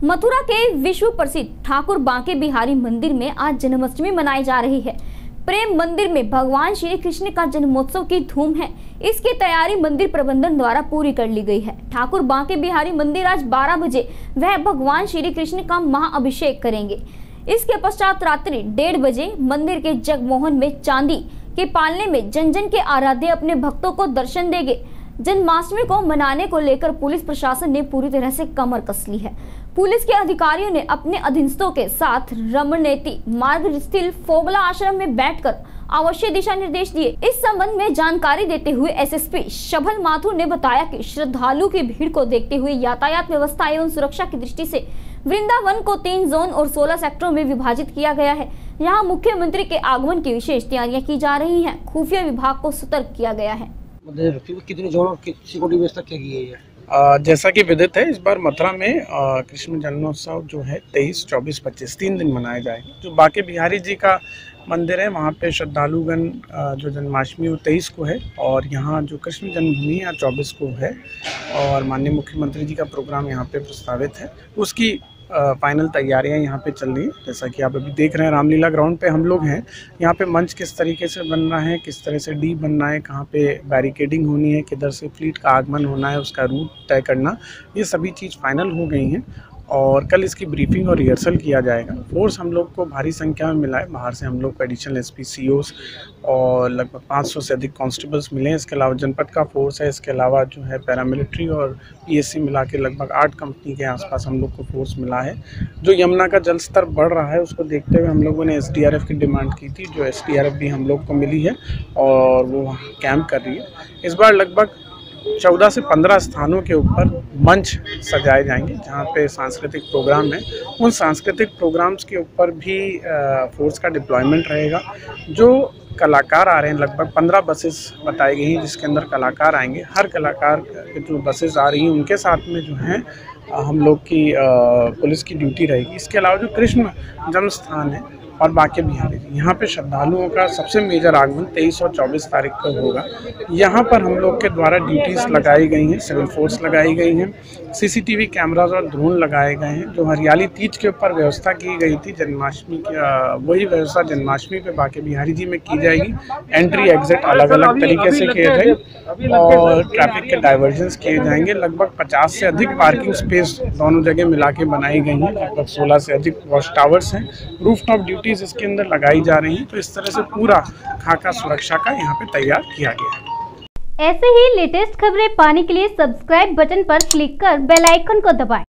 मथुरा के विश्व प्रसिद्ध ठाकुर बांके बिहारी मंदिर में आज जन्माष्टमी मनाई जा रही है। प्रेम मंदिर में भगवान श्री कृष्ण का जन्मोत्सव की धूम है। इसकी तैयारी मंदिर प्रबंधन द्वारा पूरी कर ली गई है। ठाकुर बांके बिहारी मंदिर आज 12 बजे वह भगवान श्री कृष्ण का महाअभिषेक करेंगे। इसके पश्चात रात्रि 1:30 बजे मंदिर के जगमोहन में चांदी के पालने में जन जन के आराध्य अपने भक्तों को दर्शन देंगे। जन्माष्टमी को मनाने को लेकर पुलिस प्रशासन ने पूरी तरह से कमर कस ली है। पुलिस के अधिकारियों ने अपने अधीनस्थों के साथ रमणनेती मार्ग स्थित फोगला आश्रम में बैठकर आवश्यक दिशा निर्देश दिए। इस संबंध में जानकारी देते हुए एसएसपी शभल माथुर ने बताया कि श्रद्धालु की भीड़ को देखते हुए यातायात व्यवस्था एवं सुरक्षा की दृष्टि से वृंदावन को 3 जोन और 16 सेक्टरों में विभाजित किया गया है। यहाँ मुख्यमंत्री के आगमन की विशेष तैयारियां की जा रही हैं। खुफिया विभाग को सतर्क किया गया है। कितने जोन और सिक्योरिटी व्यवस्था क्या की गई है? जैसा कि विदित है, इस बार मथुरा में कृष्ण जन्मोत्सव जो है 23, 24, 25 3 दिन मनाए जाएंगे। जो बांके बिहारी जी का मंदिर है वहाँ पे श्रद्धालुगण जो जन्माष्टमी वो 23 को है और यहाँ जो कृष्ण जन्मभूमि यहाँ 24 को है और माननीय मुख्यमंत्री जी का प्रोग्राम यहाँ पे प्रस्तावित है। उसकी फाइनल तैयारियां यहाँ पे चल रही है। जैसा कि आप अभी देख रहे हैं रामलीला ग्राउंड पे हम लोग हैं। यहाँ पे मंच किस तरीके से बनना है, किस तरह से डी बनना है, कहाँ पे बैरिकेडिंग होनी है, किधर से फ्लीट का आगमन होना है, उसका रूट तय करना, ये सभी चीज़ फाइनल हो गई हैं और कल इसकी ब्रीफिंग और रिहर्सल किया जाएगा। फोर्स हम लोग को भारी संख्या में मिला है। बाहर से हम लोग को एडिशनल एसपी, सीओस और लगभग 500 से अधिक कांस्टेबल्स मिले हैं। इसके अलावा जनपद का फोर्स है। इसके अलावा जो है पैरामिलिट्री और पीएससी मिला के लगभग 8 कंपनी के आसपास हम लोग को फोर्स मिला है। जो यमुना का जल स्तर बढ़ रहा है उसको देखते हुए हम लोगों ने एसडीआरएफ की डिमांड की थी, जो एसडीआरएफ भी हम लोग को मिली है और वो कैंप कर रही है। इस बार लगभग 14 से 15 स्थानों के ऊपर मंच सजाए जाएंगे जहाँ पे सांस्कृतिक प्रोग्राम है। उन सांस्कृतिक प्रोग्राम्स के ऊपर भी फोर्स का डिप्लॉयमेंट रहेगा। जो कलाकार आ रहे हैं, लगभग 15 बसेस बताई गई हैं जिसके अंदर कलाकार आएंगे। हर कलाकार की जो बसेस आ रही हैं उनके साथ में जो है हम लोग की पुलिस की ड्यूटी रहेगी। इसके अलावा जो कृष्ण जन्म स्थान है और बांके बिहारी जी, यहाँ पे श्रद्धालुओं का सबसे मेजर आगमन 23 और 24 तारीख को होगा। यहाँ पर हम लोग के द्वारा ड्यूटीज़ लगाई गई हैं, सिविल फोर्स लगाई गई हैं, सीसीटीवी कैमराज और ड्रोन लगाए गए हैं। जो हरियाली तीज के ऊपर व्यवस्था की गई थी जन्माष्टमी की, वही व्यवस्था जन्माष्टमी पे बांके बिहारी जी में की जाएगी। एंट्री एग्जिट अलग अलग तरीके से किए जाएंगे और ट्रैफिक के डाइवर्जन्स किए जाएंगे। लगभग 50 से अधिक पार्किंग स्पेस दोनों जगह मिला के बनाई गई हैं। लगभग 16 से अधिक वॉच टावर्स हैं। रूफटॉप ड्यूटीज इसके अंदर लगाई जा रही हैं। तो इस तरह से पूरा खाका सुरक्षा का यहाँ पे तैयार किया गया है। ऐसे ही लेटेस्ट खबरें पाने के लिए सब्सक्राइब बटन पर क्लिक कर बेल आइकन को दबाएं।